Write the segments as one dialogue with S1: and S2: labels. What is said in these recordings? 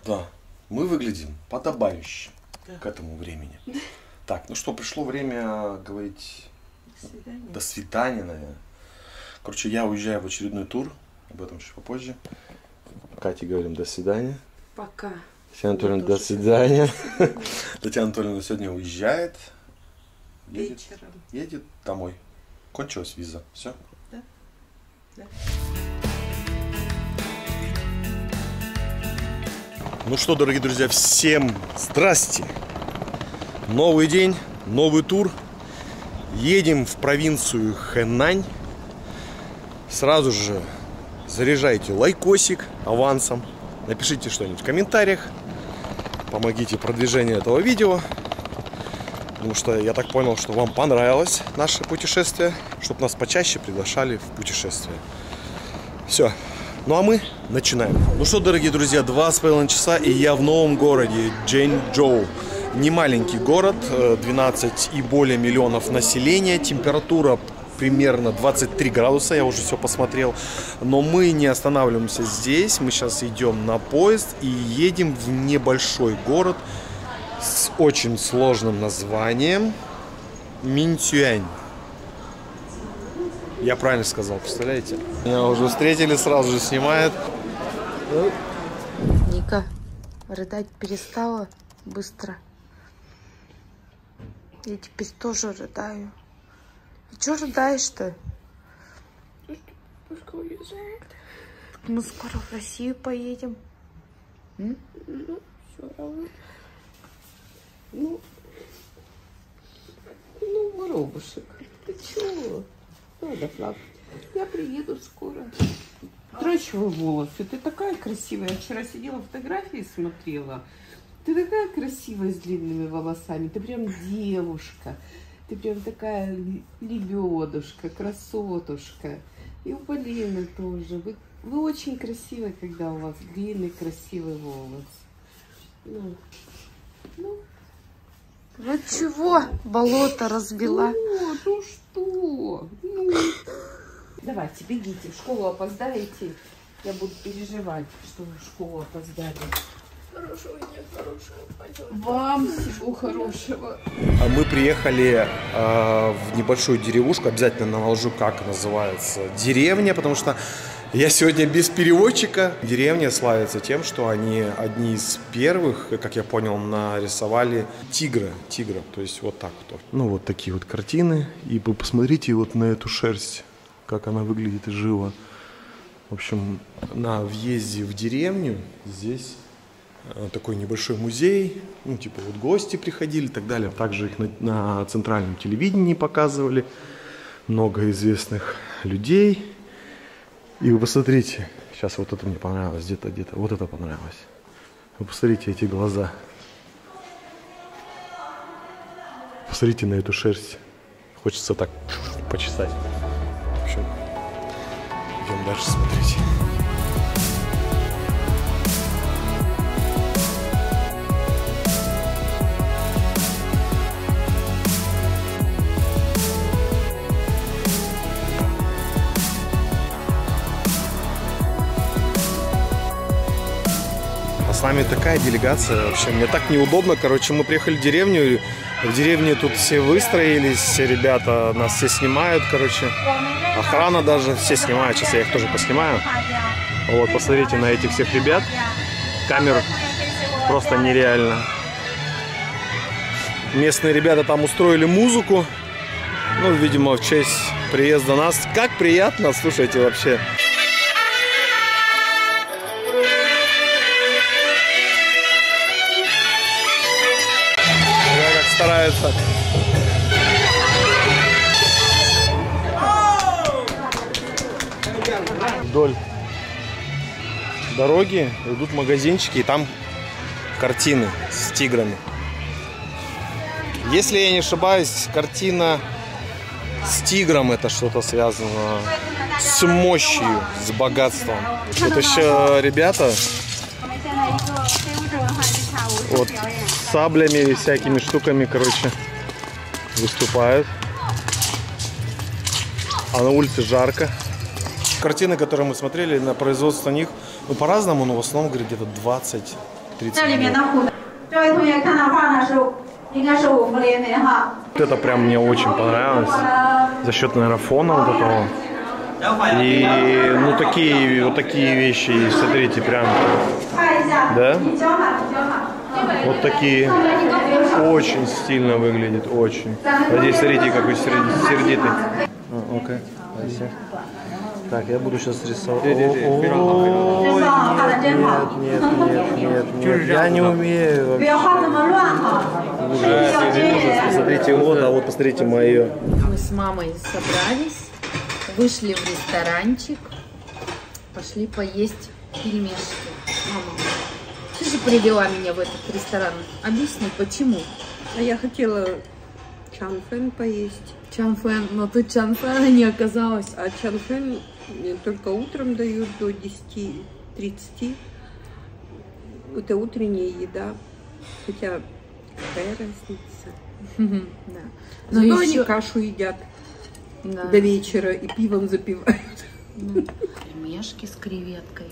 S1: Да, мы выглядим подобающе к этому времени. Так, ну что, пришло время говорить до свидания, наверное. Короче, я уезжаю в очередной тур, об этом чуть попозже. Кате говорим до свидания.
S2: Пока.
S1: Татьяна Анатольевна, до свидания. Татьяна Анатольевна сегодня уезжает.
S2: Вечером.
S1: Едет домой. Кончилась виза. Все?
S2: Да. Да.
S1: Ну что, дорогие друзья, всем здрасте! Новый день, новый тур. Едем в провинцию Хэнань. Сразу же заряжайте лайкосик авансом. Напишите что-нибудь в комментариях. Помогите продвижению этого видео. Потому что я так понял, что вам понравилось наше путешествие. Чтобы нас почаще приглашали в путешествие. Все. Ну а мы начинаем. Ну что, дорогие друзья, 2,5 часа, и я в новом городе Чжэнчжоу. Не маленький город, 12 и более миллионов населения. Температура примерно 23 градуса, я уже все посмотрел. Но мы не останавливаемся здесь. Мы сейчас идем на поезд и едем в небольшой город с очень сложным названием Минсюань. Я правильно сказал, представляете? Меня уже встретили, сразу же снимают.
S2: Ника, рыдать перестала быстро. Я теперь тоже рыдаю. А чё рыдаешь-то?
S3: Пушка уезжает.
S2: Мы скоро в Россию поедем.
S3: Ну, все равно. Ну, воробушек, ты чего? Надо плакать. Я приеду скоро. Отращиваю волосы. Ты такая красивая. Я вчера сидела, фотографии смотрела. Ты такая красивая с длинными волосами. Ты прям девушка. Ты прям такая лебедушка, красотушка. И у Полины тоже. Вы очень красивые, когда у вас длинный, красивый волос. Ну.
S2: Ну чего? Болото разбила.
S3: Ну что? Ну. Давайте, бегите. В школу опоздаете. Я буду переживать, что вы в школу опоздали.
S4: Хорошего дня, хорошего. Пойдем.
S3: Вам всего хорошего.
S1: Мы приехали в небольшую деревушку. Обязательно наложу, как называется деревня, потому что я сегодня без переводчика. Деревня славится тем, что они одни из первых, как я понял, нарисовали тигра. То есть вот так вот. Ну вот такие вот картины. И вы посмотрите вот на эту шерсть, как она выглядит живо. В общем, на въезде в деревню здесь такой небольшой музей. Ну типа вот гости приходили и так далее. Также их на центральном телевидении показывали. Много известных людей. И вы посмотрите, сейчас вот это мне понравилось, где-то, вот это понравилось. Вы посмотрите эти глаза. Посмотрите на эту шерсть. Хочется так почесать. В общем, идем дальше смотреть. С нами такая делегация, вообще, мне так неудобно, короче, мы приехали в деревне тут все выстроились, все ребята, нас все снимают, короче, охрана даже, все снимают, сейчас я их тоже поснимаю. Вот, посмотрите на этих всех ребят, камер просто нереально. Местные ребята там устроили музыку, ну, видимо, в честь приезда нас, как приятно, слушайте, вообще. Стараются. Вдоль дороги идут магазинчики, и там картины с тиграми. Если я не ошибаюсь, картина с тигром — это что-то связано с мощью, с богатством. Тут еще ребята вот с саблями и всякими штуками, короче, выступают. А на улице жарко. Картины, которые мы смотрели, на производство них, ну, по-разному, но в основном, говорит, где-то 20-30 30 лет. Вот это прям мне очень понравилось. За счет, наверное, фона вот этого. И ну такие вещи, смотрите, прям, да? Вот такие. Очень стильно выглядит, очень. А здесь смотрите, какой сердитый. Окей. Так, я буду сейчас рисовать. Нет, я не умею вообще. Ужас. Посмотрите, вот, а вот посмотрите мое.
S5: Мы с мамой собрались, вышли в ресторанчик, пошли поесть пельмешки. Мама, ты же привела меня в этот ресторан. Объясни, почему?
S3: А я хотела чанфэн поесть.
S5: Чанфэн, но тут чанфэна не оказалось.
S3: А чанфэн только утром дают до 10:30. Это утренняя еда. Хотя какая разница?
S5: Да.
S3: Но зато они кашу едят до вечера и пивом запивают.
S5: Пельмешки с креветкой.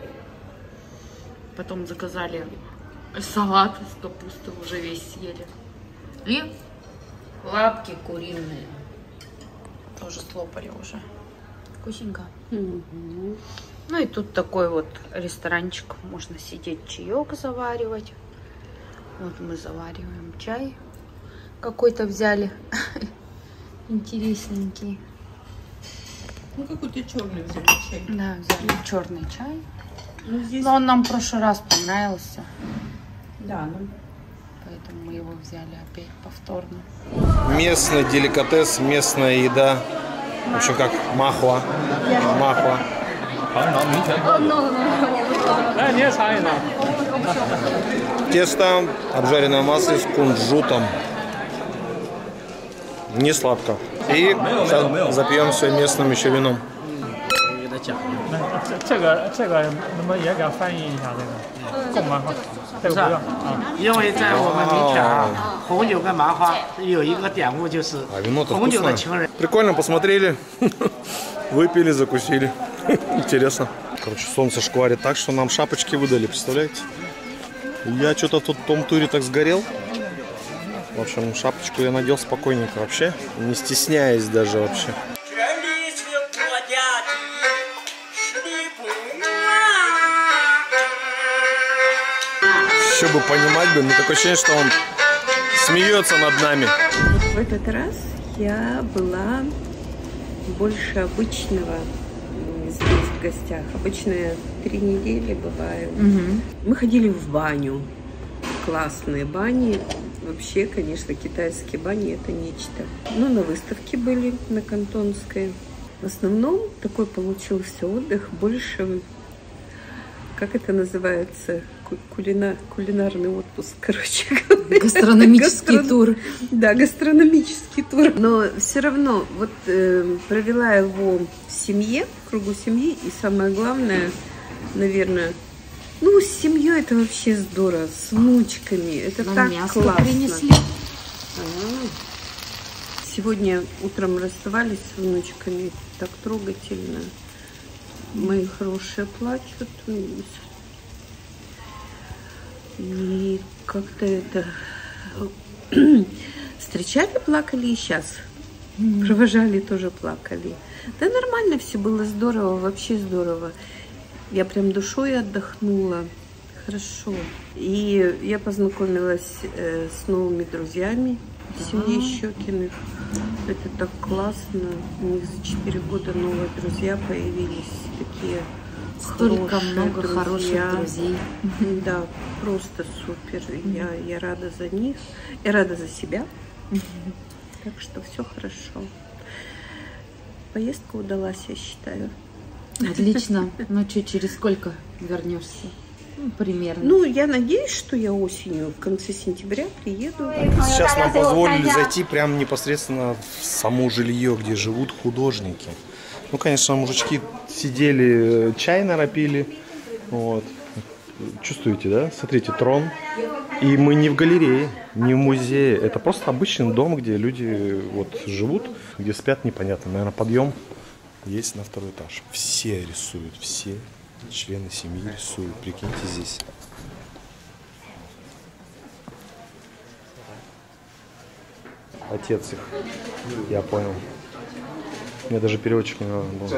S5: Потом заказали салат из капусты, уже весь съели. И лапки куриные. Тоже слопали уже. Вкусненько. Ну и тут такой вот ресторанчик. Можно сидеть, чаек заваривать. Вот мы завариваем чай. Какой-то взяли. Интересненький.
S3: Ну какой-то черный взяли чай.
S5: Да, взяли черный чай.
S3: Ну, здесь...
S5: Но он нам в прошлый раз понравился.
S3: Да, ну...
S5: Поэтому мы его взяли опять повторно.
S1: Местный деликатес, местная еда. В общем, как махуа. Махуа. Тесто, обжаренное масло с кунжутом. Не сладко. И сейчас запьем все местным еще вином.
S6: 这个能不能也给他翻译一下这个贡麻花？这个不用啊。
S7: 因为在我们民间啊，红酒跟麻花有一个典故，就是红酒的情人。
S1: Прикольно, посмотрели, выпили, закусили. Интересно. Короче, солнце шкварит так, что нам шапочки выдали, представляете? Я что-то тут в том туре так сгорел. В общем, шапочку я надел спокойненько вообще, не стесняясь даже вообще. Еще бы понимать бы, мне такое ощущение, что он смеется над нами.
S3: В этот раз я была больше обычного здесь в гостях. Обычно 3 недели бываю. Мы ходили в баню. Классные бани. Вообще, конечно, китайские бани это нечто. Ну, на выставке были на Кантонской. В основном такой получился отдых больше, как это называется, кулинарный отпуск, короче.
S5: Гастрономический тур.
S3: Да, гастрономический тур. Но все равно вот провела его в семье, в кругу семьи. И самое главное, наверное, ну, с семьей это вообще здорово, с внучками. Это так классно.
S5: Принесли.
S3: Сегодня утром расставались с внучками, так трогательно. Мои хорошие плачут. И как-то это... Встречали, плакали и сейчас. Провожали, тоже плакали. Да нормально все было, здорово, вообще здорово. Я прям душой отдохнула. Хорошо. И я познакомилась с новыми друзьями семьи Щекиных. Это так классно. У них за 4 года новые друзья появились. Такие
S5: Столько много
S3: друзья.
S5: хороших друзей.
S3: Да, просто супер. Я рада за них. Я рада за себя. Так что все хорошо. Поездка удалась, я считаю.
S5: Отлично. Ну что, через сколько вернешься? Ну, примерно.
S3: Ну, я надеюсь, что я осенью, в конце сентября приеду.
S1: Сейчас нам позволили зайти прямо непосредственно в само жилье, где живут художники. Ну, конечно, мужички сидели, чай напили. Вот. Чувствуете, да? Смотрите, трон. И мы не в галерее, не в музее. Это просто обычный дом, где люди вот живут, где спят, непонятно. Наверное, подъем есть на 2-й этаж. Все рисуют, все члены семьи рисуют. Прикиньте, здесь. отец их. Я понял. Мне даже переводчик не надо было.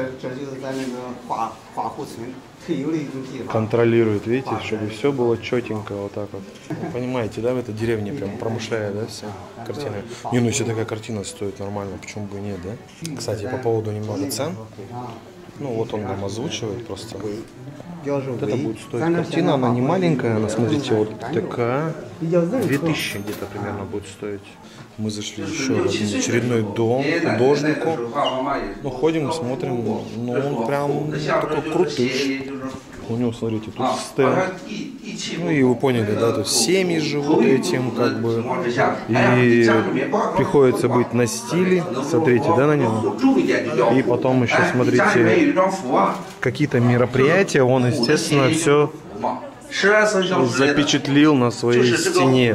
S1: Контролирует, видите, чтобы все было четенько, вот так вот. Вы понимаете, да, в этой деревне прям промышляет, да, все картины. Не, ну если такая картина стоит нормально, почему бы и нет, да? Кстати, по поводу немного цен. Ну вот он нам озвучивает просто. Вот это будет стоить картина, она не маленькая, она, смотрите, вот такая. 2000 где-то примерно будет стоить. Мы зашли еще в один очередной дом художнику. Ну, ходим, смотрим, ну, он прям такой крутыш. У него, смотрите, тут стенд. Ну, и вы поняли, да, тут семьи живут этим, как бы. И приходится быть на стиле. Смотрите, да, на нем. И потом еще, смотрите, какие-то мероприятия. Он, естественно, все запечатлил на своей стене.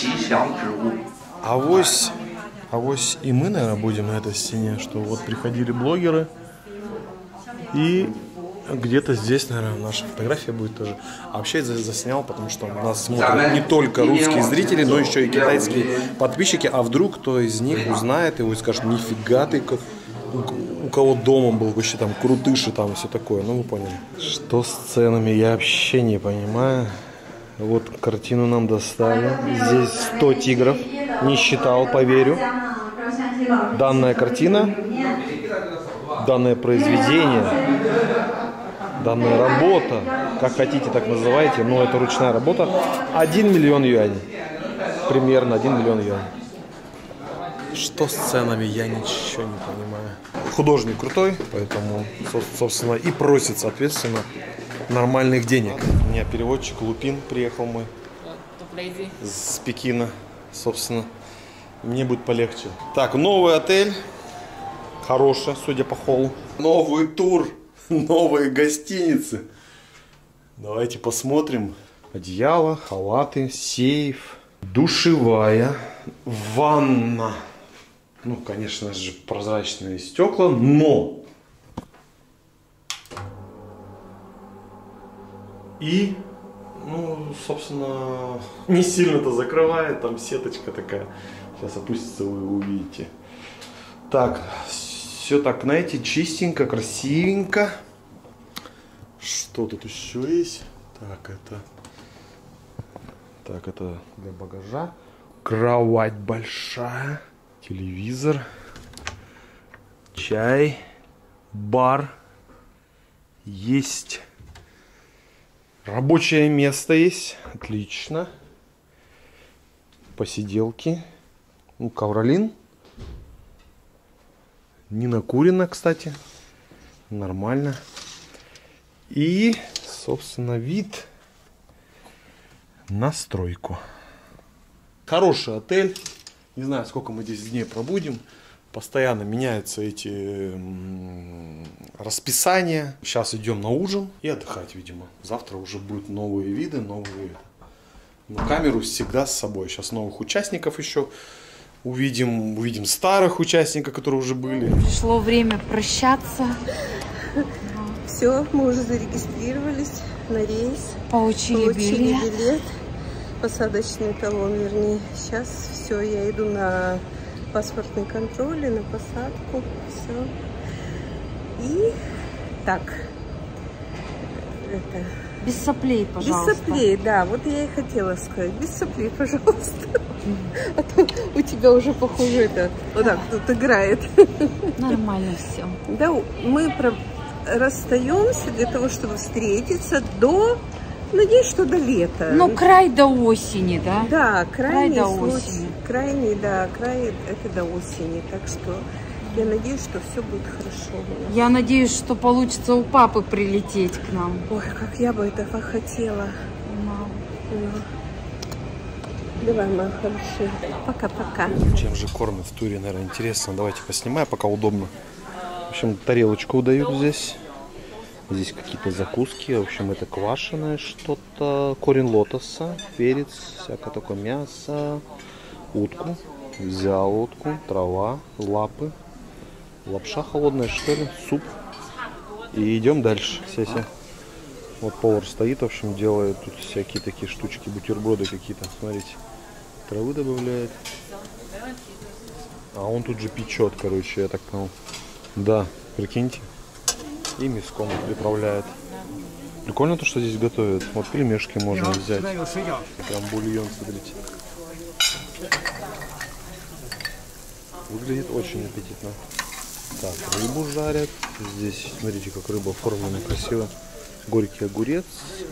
S1: Авось и мы, наверное, будем на этой стене, что вот приходили блогеры, и где-то здесь, наверное, наша фотография будет тоже. А вообще я заснял, потому что нас смотрят не только русские зрители, но еще и китайские подписчики, а вдруг кто из них узнает его и скажет: нифига ты, у кого дома был вообще там крутыш и там все такое, ну вы поняли. Что с ценами, я вообще не понимаю. Вот картину нам достали. Здесь 100 тигров. Не считал, поверю. Данная картина, данное произведение, данная работа, как хотите, так называйте, но это ручная работа, 1 миллион юаней. Примерно 1 миллион юаней. Что с ценами, я ничего не понимаю. Художник крутой, поэтому, собственно, и просит, соответственно, нормальных денег. У меня переводчик Лупин приехал мой с Пекина, собственно. Мне будет полегче. Так, новый отель. Хороший, судя по холлу. Новый тур. Новые гостиницы. Давайте посмотрим. Одеяло, халаты, сейф. Душевая. Ванна. Ну, конечно же, прозрачные стекла, но... И, ну, собственно, не сильно-то закрывает, там сеточка такая. Сейчас опустится, вы увидите. Так, все так, знаете, чистенько, красивенько. Что тут еще есть? Так, это для багажа. Кровать большая. Телевизор. Чай. Бар. Есть. Рабочее место есть. Отлично. Посиделки. Ну, ковролин. Не накурено, кстати. Нормально. И, собственно, вид на стройку. Хороший отель. Не знаю, сколько мы здесь дней пробудем. Постоянно меняются эти расписания. Сейчас идем на ужин и отдыхать, видимо. Завтра уже будут новые виды, новые. Но камеру всегда с собой. Сейчас новых участников еще увидим старых участников, которые уже были.
S5: Пришло время прощаться.
S3: Все, мы уже зарегистрировались на рейс.
S5: Получили билет.
S3: Посадочный талон, вернее. Сейчас все, я иду на паспортный контроль, на посадку. Все. И так. Это...
S5: Без соплей, пожалуйста.
S3: Без соплей, да. Вот я и хотела сказать. Без соплей, пожалуйста. А то у тебя уже, похоже, это вот так тут играет.
S5: Нормально все.
S3: Да, мы расстаемся для того, чтобы встретиться до... Надеюсь, что до лета.
S5: Ну, край до осени, да?
S3: Да, край
S5: до осени.
S3: Крайний, да, край это до осени. Так что я надеюсь, что все будет хорошо.
S5: Я надеюсь, что получится у папы прилететь к нам.
S3: Ой, как я бы этого хотела. Давай, моя хорошая. Пока-пока.
S1: Чем же кормят в туре, наверное, интересно. Давайте поснимаю, пока удобно. В общем, тарелочку дают здесь. Здесь какие-то закуски. В общем, это квашеное что-то. Корень лотоса, перец, всякое такое мясо. Утку. Взял утку, трава, лапы. Лапша холодная, что ли? Суп. И идем дальше. Сеся. Вот повар стоит, в общем, делает тут всякие такие штучки, бутерброды какие-то. Смотрите. Травы добавляет. А он тут же печет, короче, я так понял. Да, прикиньте. И мяском приправляет. Прикольно то, что здесь готовят. Вот пельмешки можно взять. Прям бульон, смотрите. Выглядит очень аппетитно. Так, рыбу жарят. Здесь, смотрите, как рыба оформлена красиво. Горький огурец.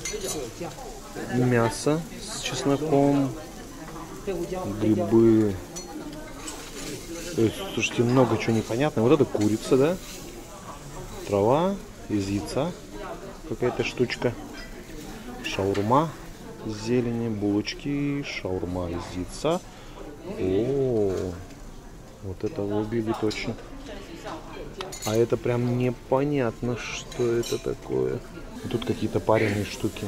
S1: Мясо с чесноком. Грибы. Слушайте, много чего непонятно. Вот это курица, да? Трава из яйца. Какая-то штучка. Шаурма с зелени, булочки, шаурма из яйца. О, вот это выглядит очень. А это прям непонятно, что это такое. Тут какие-то пареные штуки.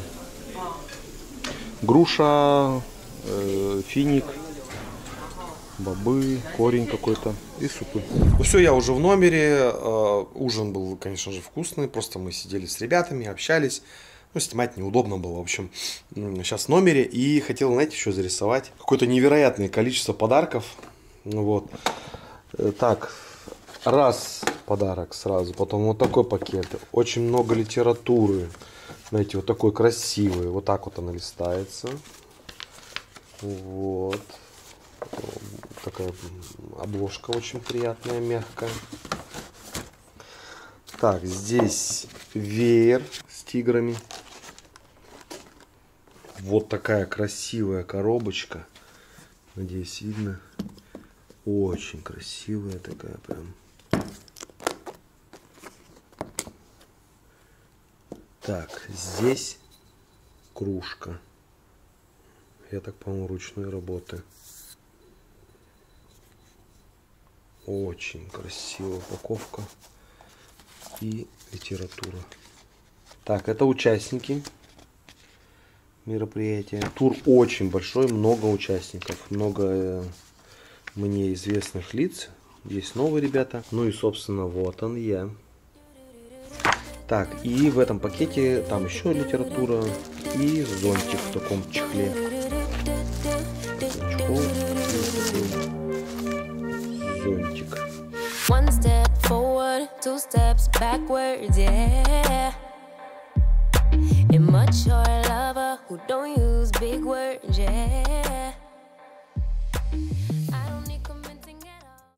S1: Груша, финик, бобы, корень какой-то и супы. Ну все, я уже в номере. Ужин был, конечно же, вкусный. Просто мы сидели с ребятами, общались. Ну, снимать неудобно было. В общем, сейчас в номере. И хотел, знаете, еще зарисовать какое-то невероятное количество подарков. Ну, вот. Так, раз подарок сразу. Потом вот такой пакет. Очень много литературы. Знаете, вот такой красивый. Вот так вот она листается. Вот. Такая обложка очень приятная, мягкая. Так, здесь веер с тиграми. Вот такая красивая коробочка. Надеюсь, видно. Очень красивая такая прям. Так, здесь кружка. Я так понял, ручной работы. Очень красивая упаковка и литература. Так, это участники мероприятия. Тур очень большой, много участников, много мне известных лиц. Есть новые ребята. Ну и, собственно, вот он я. Так, и в этом пакете там еще литература и зонтик в таком чехле. Чехол и зонтик.
S8: One step forward, two steps backwards, yeah. Immature lover who don't use big words, yeah.